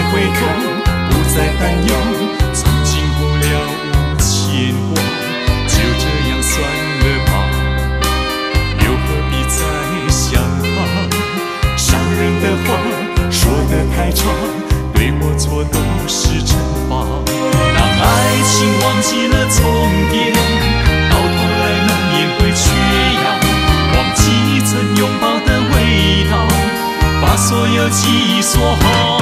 回头，不再担忧，曾经不了无牵挂，就这样算了吧，又何必再想他？伤人的话说得太长，对或错都是惩罚。当爱情忘记了重点，到头来难免会缺氧，忘记曾拥抱的味道，把所有记忆锁好。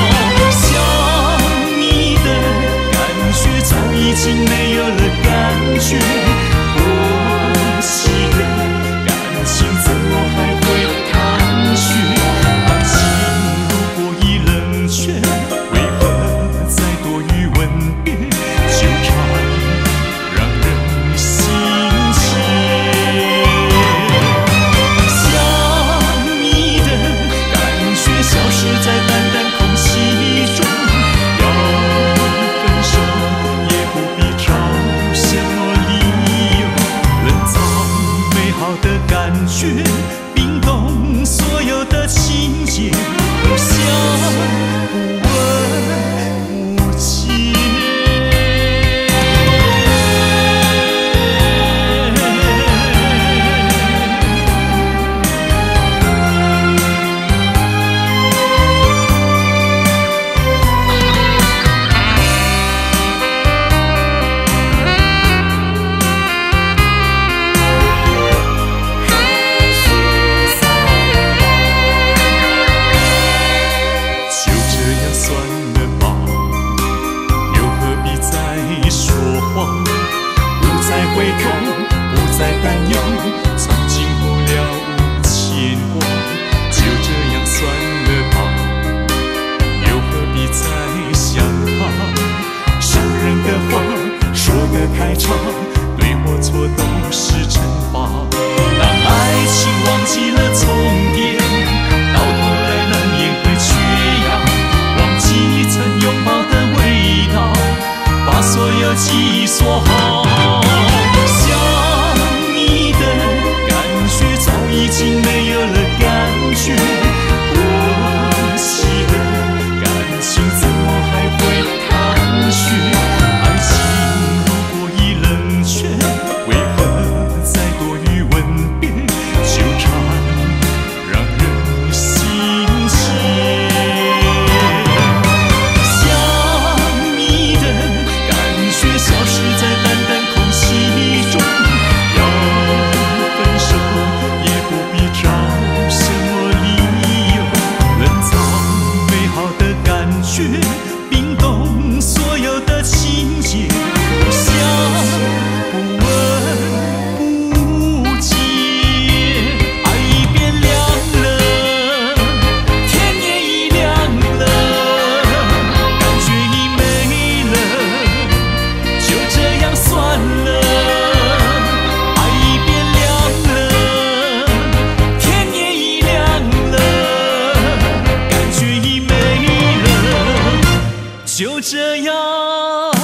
想你的感觉早已经没有了感觉，过期的感情怎么还会谈雪？爱情如果已冷却，为何再多余吻别，纠缠让人心切。想你的感觉消失在淡淡空气中，要分手也不必找什么理由，冷藏美好的感觉，冰冻所有的情节，不想不问不解。就这样算了吧，又何必再说谎？不再回头，不再担忧，曾经不了无牵挂，就这样算了吧，又何必再想他？伤人的话说得太长，对或错都是惩罚。当爱情忘记了重点，到头来难免会缺氧，忘记曾拥抱的味道，把所有记忆锁好。想你的感觉早已经没有了感觉，过期的感情怎么还会谈雪？爱情如果已冷却，为何再多余吻别，纠缠让人心切。想你的感觉消失在淡淡空气中，要分手也不必找什么理由，冷藏美好的感觉，冰冻所有的情节，不想不问不解。爱已变凉了，天也已亮了，感觉已没了，就这样算了。爱已变凉了，天也已亮了，感觉已没了，就这样。